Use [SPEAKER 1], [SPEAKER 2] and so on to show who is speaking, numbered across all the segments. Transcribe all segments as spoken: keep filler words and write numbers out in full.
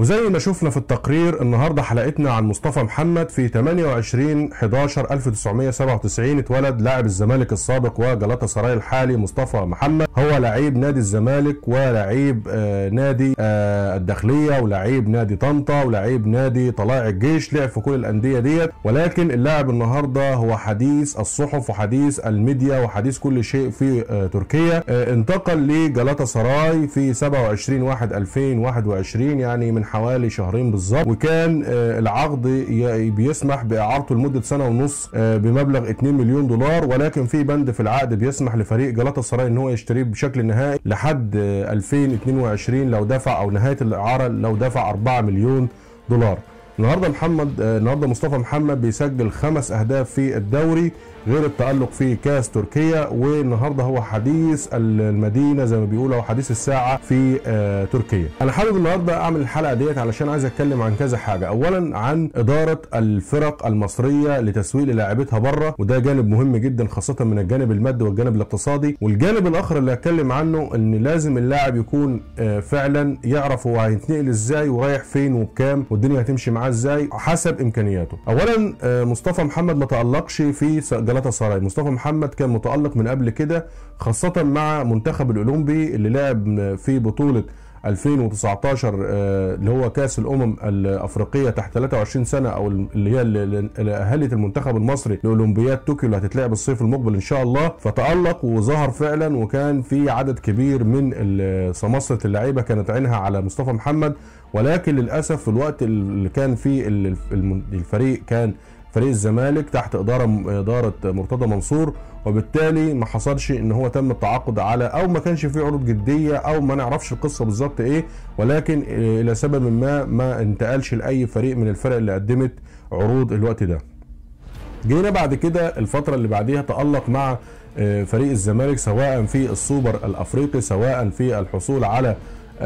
[SPEAKER 1] وزي ما شفنا في التقرير النهارده حلقتنا عن مصطفى محمد. في ثمانية وعشرين حداشر ألف وتسعمائة وسبعة وتسعين اتولد لاعب الزمالك السابق وجلاطة سراي الحالي مصطفى محمد. هو لعيب نادي الزمالك ولعيب آه نادي آه الداخليه ولعيب نادي طنطا ولعيب نادي طلائع الجيش، لعب في كل الانديه ديت. ولكن اللاعب النهارده هو حديث الصحف وحديث الميديا وحديث كل شيء في آه تركيا. آه انتقل لجلاطة سراي في سبعة وعشرين واحد ألفين وواحد وعشرين، يعني من حوالي شهرين بالظبط، وكان آه العقد بيسمح باعارته لمده سنه ونص آه بمبلغ اتنين مليون دولار، ولكن في بند في العقد بيسمح لفريق جلاطة سراي ان هو يشتريه بشكل نهائي لحد آه ألفين واثنين وعشرين لو دفع، او نهايه الاعاره لو دفع أربعة مليون دولار. النهارده محمد آه النهارده مصطفى محمد بيسجل خمس اهداف في الدوري غير التألق في كاس تركيا، والنهارده هو حديث المدينه زي ما بيقولوا او حديث الساعه في آه تركيا. انا حابب النهارده اعمل الحلقه ديت علشان عايز اتكلم عن كذا حاجه. اولا عن اداره الفرق المصريه لتسويق لاعبتها بره، وده جانب مهم جدا خاصه من الجانب المادي والجانب الاقتصادي. والجانب الاخر اللي هتكلم عنه ان لازم اللاعب يكون آه فعلا يعرف هو هيتنقل ازاي ورايح فين وبكام والدنيا هتمشي معاه ازاي حسب امكانياته. اولا آه مصطفى محمد ما تألقش في جلاطة سراي. مصطفى محمد كان متألق من قبل كده خاصة مع منتخب الأولمبي اللي لعب في بطولة ألفين وتسعتاشر اللي هو كاس الأمم الأفريقية تحت ثلاثة وعشرين سنة، أو اللي هي اللي أهلت المنتخب المصري لأولمبياد طوكيو اللي هتتلعب الصيف المقبل إن شاء الله. فتألق وظهر فعلا، وكان في عدد كبير من سماسرة اللعيبة كانت عينها على مصطفى محمد. ولكن للأسف في الوقت اللي كان فيه الفريق كان فريق الزمالك تحت إدارة إدارة مرتضى منصور، وبالتالي ما حصلش ان هو تم التعاقد على، او ما كانش فيه عروض جديه، او ما نعرفش القصه بالظبط ايه، ولكن الى سبب ما ما انتقلش لاي فريق من الفرق اللي قدمت عروض الوقت ده. جينا بعد كده الفتره اللي بعديها تألق مع فريق الزمالك سواء في السوبر الافريقي، سواء في الحصول على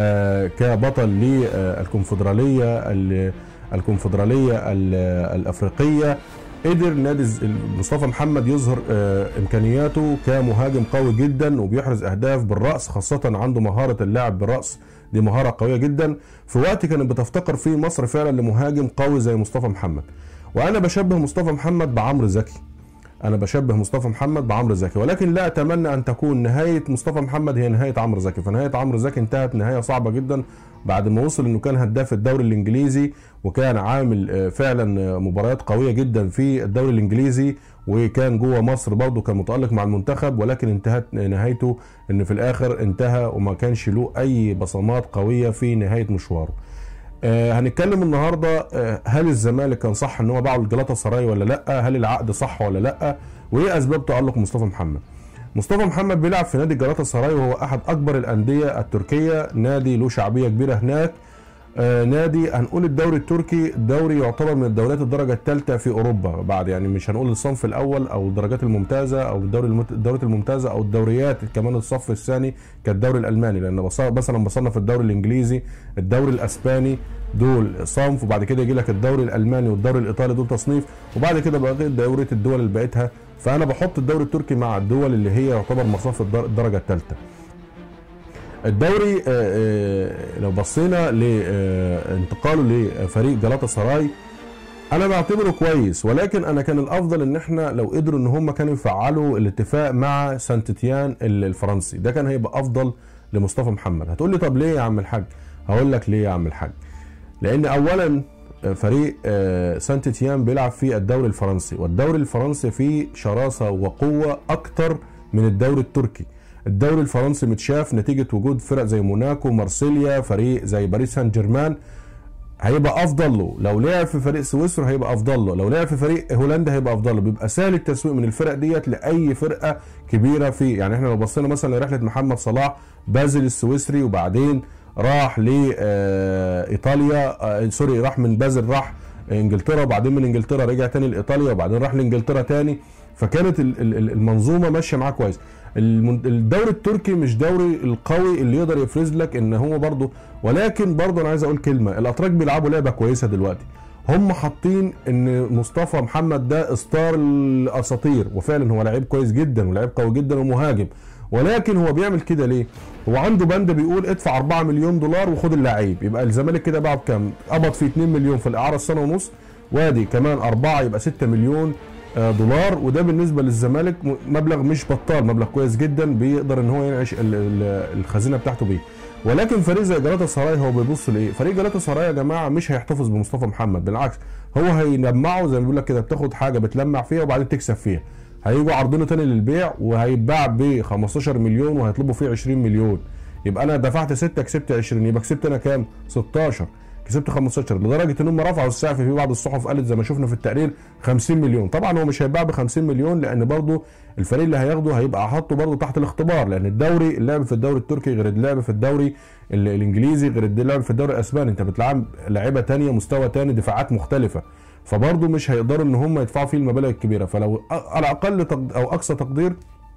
[SPEAKER 1] كبطل للكونفدراليه الكونفدراليه الافريقيه. قدر نادي مصطفى محمد يظهر امكانياته كمهاجم قوي جدا وبيحرز اهداف بالراس، خاصه عنده مهاره اللعب بالراس، دي مهاره قويه جدا في وقت كانت بتفتقر فيه مصر فعلا لمهاجم قوي زي مصطفى محمد. وانا بشبه مصطفى محمد بعمرو زكي، انا بشبه مصطفى محمد بعمرو زكي، ولكن لا اتمنى ان تكون نهايه مصطفى محمد هي نهايه عمرو زكي. فنهايه عمرو زكي انتهت نهايه صعبه جدا بعد ما وصل انه كان هداف الدوري الانجليزي، وكان عامل فعلا مباريات قويه جدا في الدوري الانجليزي، وكان جوه مصر برضه كان متألق مع المنتخب، ولكن انتهت نهايته ان في الاخر انتهى وما كانش له اي بصمات قويه في نهايه مشواره. آه هنتكلم النهارده آه هل الزمالك كان صح ان هو باعه لجلاطة سراي ولا لا؟ هل العقد صح ولا لا؟ وايه اسباب تألق مصطفى محمد؟ مصطفى محمد بيلعب في نادي جلاطة سراي، وهو احد اكبر الانديه التركيه، نادي له شعبيه كبيره هناك. آه نادي هنقول الدوري التركي الدوري يعتبر من الدوريات الدرجه الثالثه في اوروبا، بعد يعني مش هنقول الصنف الاول او الدرجات الممتازه او الدوري المت... الدوريات الممتازه او الدوريات كمان الصف الثاني كالدوري الالماني، لان مثلا بصنف الدوري الانجليزي الدوري الاسباني دول صنف، وبعد كده يجي لك الدوري الالماني والدوري الايطالي دول تصنيف، وبعد كده بقى دوري الدول اللي بقيتها. فانا بحط الدوري التركي مع الدول اللي هي يعتبر مصاف الدرجه الثالثه. الدوري لو بصينا لانتقاله لفريق جلاطة سراي انا بعتبره كويس، ولكن انا كان الافضل ان احنا لو قدروا ان هم كانوا يفعلوا الاتفاق مع سانت تيان الفرنسي، ده كان هيبقى افضل لمصطفى محمد. هتقول لي طب ليه يا عم الحاج؟ هقول لك ليه يا عم الحاج. لان اولا فريق سانت تيان بيلعب في الدوري الفرنسي، والدوري الفرنسي فيه شراسه وقوه اكتر من الدوري التركي. الدوري الفرنسي متشاف نتيجه وجود فرق زي موناكو، مارسيليا، فريق زي باريس سان جيرمان، هيبقى افضل له. لو لعب في فريق سويسرا هيبقى افضل له، لو لعب في فريق هولندا هيبقى افضل له. بيبقى سهل التسويق من الفرق ديت لاي فرقه كبيره فيه. يعني احنا لو بصينا مثلا لرحله محمد صلاح بازل السويسري، وبعدين راح لايطاليا، سوري راح من بازل راح انجلترا، وبعدين من انجلترا رجع تاني لايطاليا، وبعدين راح لانجلترا تاني، فكانت المنظومه ماشيه معاه كويس. الدوري التركي مش دوري القوي اللي يقدر يفرز لك ان هو برضه، ولكن برضه انا عايز اقول كلمه، الاتراك بيلعبوا لعبه كويسه دلوقتي. هم حاطين ان مصطفى محمد ده ستار الاساطير، وفعلا هو لعيب كويس جدا ولاعيب قوي جدا ومهاجم، ولكن هو بيعمل كده ليه؟ هو عنده بند بيقول ادفع أربعة مليون دولار وخد اللعيب، يبقى الزمالك كده باعه بكام؟ قبض فيه اتنين مليون في الاعاره السنه ونص، وادي كمان أربعة يبقى ستة مليون دولار، وده بالنسبه للزمالك مبلغ مش بطال، مبلغ كويس جدا بيقدر ان هو ينعش الخزينه بتاعته بيه. ولكن فريق زي جلاتا سراي هو بيبص لايه؟ فريق جلاتا سراي يا جماعه مش هيحتفظ بمصطفى محمد، بالعكس هو هيلمعه زي ما بيقول لك كده، بتاخد حاجه بتلمع فيها وبعدين تكسب فيها. هيجوا عارضينه تاني للبيع وهيتباع ب خمستاشر مليون وهيطلبوا فيه عشرين مليون، يبقى انا دفعت ستة كسبت عشرين، يبقى كسبت انا كام؟ ستاشر، كسبت خمستاشر، لدرجه ان هم رفعوا السعر في بعض الصحف قالت زي ما شفنا في التقرير خمسين مليون. طبعا هو مش هيتباع ب خمسين مليون، لان برضه الفريق اللي هياخده هيبقى حاطه برضه تحت الاختبار، لان الدوري اللعب في الدوري التركي غير اللعب في الدوري الانجليزي غير اللعب في الدوري الاسباني، انت بتلعب لعيبه ثانيه مستوى ثاني دفاعات مختلفه، فبرضه مش هيقدروا ان هم يدفعوا فيه المبالغ الكبيره. فلو على اقل او اقصى تقدير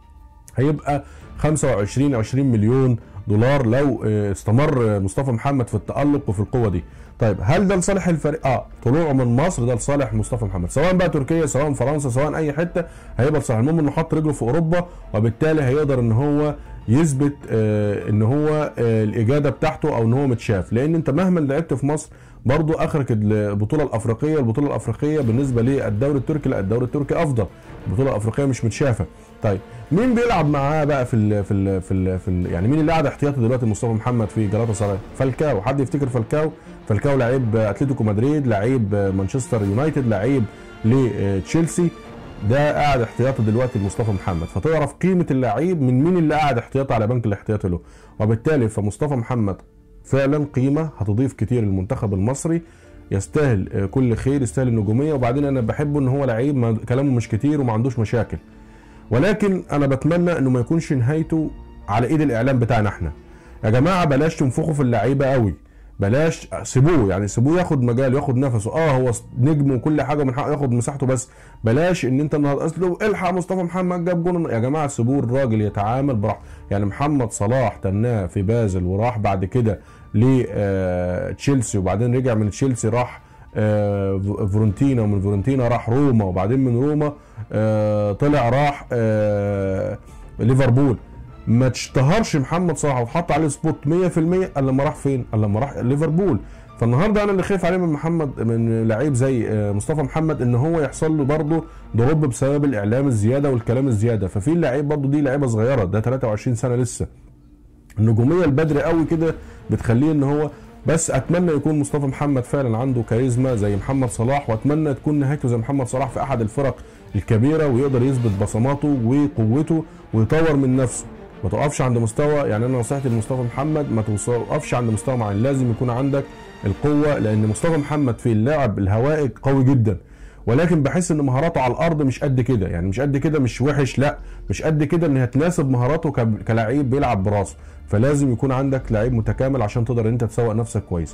[SPEAKER 1] هيبقى خمسة وعشرين عشرين مليون دولار لو استمر مصطفى محمد في التألق وفي القوه دي. طيب هل ده لصالح الفريق؟ اه طلوعه من مصر ده لصالح مصطفى محمد، سواء بقى تركيا سواء فرنسا سواء اي حته هيبقى لصالح. المهم انه حط رجله في اوروبا، وبالتالي هيقدر ان هو يثبت آه ان هو آه الاجاده بتاعته او ان هو متشاف، لان انت مهما لعبت في مصر برضو اخرك البطوله الافريقيه، البطوله الافريقيه بالنسبه للدوري التركي لا الدوري التركي افضل، البطوله الافريقيه مش متشافه. طيب مين بيلعب معاه بقى في ال في ال في, ال في ال يعني مين اللي قاعد احتياطي دلوقتي مصطفى محمد في جلاتا سراي؟ فالكاو. حد يفتكر فالكاو؟ فالكاو لعيب اتلتيكو مدريد، لعيب مانشستر يونايتد، لعيب لتشيلسي، ده قاعد احتياطي دلوقتي لمصطفى محمد، فتعرف قيمه اللعيب من مين اللي قاعد احتياطي على بنك الاحتياطي له. وبالتالي فمصطفى محمد فعلا قيمه هتضيف كتير للمنتخب المصري، يستاهل كل خير، يستاهل النجوميه. وبعدين انا بحبه ان هو لعيب كلامه مش كتير وما عندوش مشاكل، ولكن انا بتمنى انه ما يكونش نهايته على ايد الاعلام بتاعنا احنا. يا جماعه بلاش تنفخوا في اللعيبه قوي، بلاش سيبوه، يعني سيبوه ياخد مجال ياخد نفسه. اه هو نجم وكل حاجه من حقه ياخد مساحته، بس بلاش ان انت النهارده اصله الحق مصطفى محمد جاب جون. يا جماعه سيبوه الراجل يتعامل براحته. يعني محمد صلاح تناه في بازل وراح بعد كده لتشيلسي، وبعدين رجع من تشيلسي راح فورنتينا، ومن فورنتينا راح روما، وبعدين من روما طلع راح ليفربول. ما تشتهرش محمد صلاح وتحط عليه سبوت مية في المية الا لما راح فين؟ الا لما راح ليفربول. فالنهارده انا اللي خايف عليه من محمد من لعيب زي مصطفى محمد ان هو يحصل له برضه ضرب بسبب الاعلام الزياده والكلام الزياده. ففي اللعيب برضه دي لعيبه صغيره، ده تلاتة وعشرين سنه لسه، النجوميه البدري قوي كده بتخليه ان هو. بس اتمنى يكون مصطفى محمد فعلا عنده كاريزما زي محمد صلاح، واتمنى تكون نهايته زي محمد صلاح في احد الفرق الكبيره، ويقدر يثبت بصماته وقوته ويطور من نفسه. ما توقفش عند مستوى، يعني انا نصيحتي لمصطفى محمد ما توقفش عند مستوى معين، لازم يكون عندك القوه، لان مصطفى محمد في اللعب الهوائي قوي جدا، ولكن بحس ان مهاراته على الارض مش قد كده، يعني مش قد كده مش وحش، لا مش قد كده ان هتناسب مهاراته كلاعب بيلعب براسه. فلازم يكون عندك لعيب متكامل عشان تقدر انت تسوق نفسك كويس.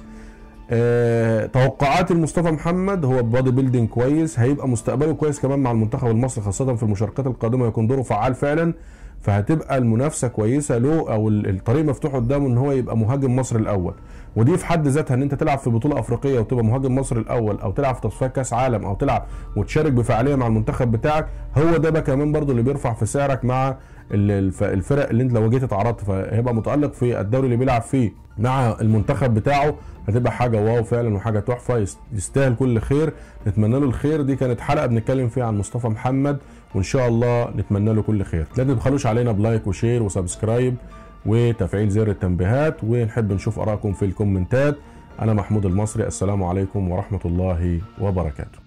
[SPEAKER 1] أه توقعاتي لمصطفى محمد هو بادي بيلدينج كويس، هيبقى مستقبله كويس كمان مع المنتخب المصري، خاصه في المشاركات القادمه يكون دوره فعال فعلا، فهتبقى المنافسه كويسه له، او الطريق مفتوح قدامه ان هو يبقى مهاجم مصر الاول. ودي في حد ذاتها ان انت تلعب في بطوله افريقيه وتبقى مهاجم مصر الاول، او تلعب في تصفيات كاس عالم، او تلعب وتشارك بفعاليه مع المنتخب بتاعك، هو ده بقى كمان برضو اللي بيرفع في سعرك مع الفرق اللي انت لو جيت اتعرضت. فهيبقى متالق في الدوري اللي بيلعب فيه مع المنتخب بتاعه، هتبقى حاجه واو فعلا وحاجه تحفه، يستاهل كل خير، نتمنى له الخير. دي كانت حلقه بنتكلم فيها عن مصطفى محمد، وان شاء الله نتمنى له كل خير. لا تبخلوش علينا بلايك وشير وسبسكرايب وتفعيل زر التنبيهات، ونحب نشوف ارائكم في الكومنتات. انا محمود المصري، السلام عليكم ورحمه الله وبركاته.